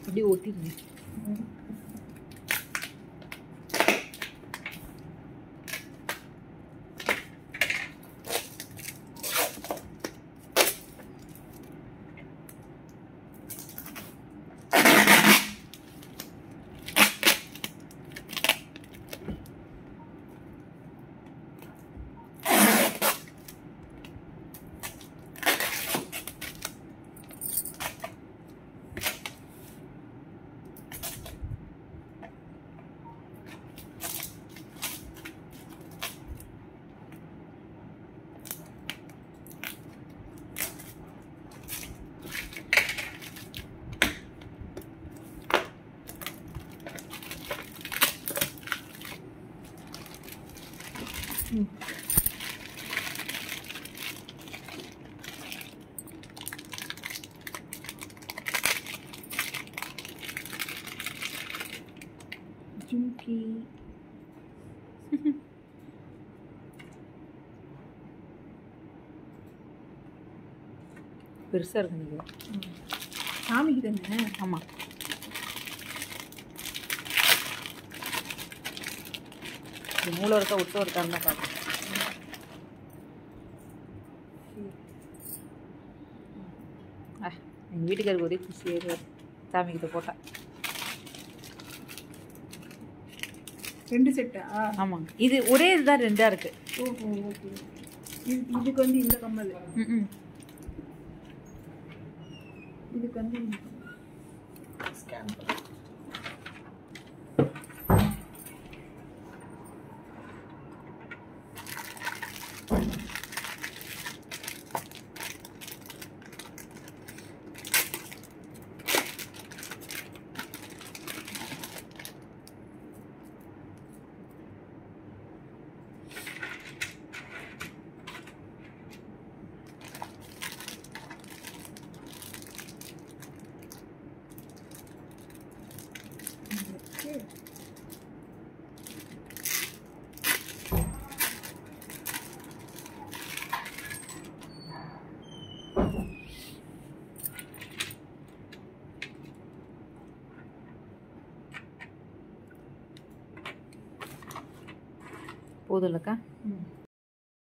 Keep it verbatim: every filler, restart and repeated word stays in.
அப்படியே ஒட்டிடுங்க. ஜும்கி பெருசா இருக்கு. நீங்க சாமிக்கு தானே? ஆமா. இது மூளை இருக்கா ஒட்டு இருக்கான்னு தான் பார்க்கணும். எங்கள் வீட்டுக்காருக்கு ஒரே குஷி ஏறுவார் சாமிக்கிட்ட போட்டா. ரெண்டு செட்டா? ஆமாங்க. இது ஒரே இதுதான் ரெண்டா இருக்கு. ஓஹோ, ஓகே. இது இதுக்கு வந்து இந்த கம்மல். ம் இதுக்கு வந்து ஸ்கேன் போதும் இல்லைக்கா?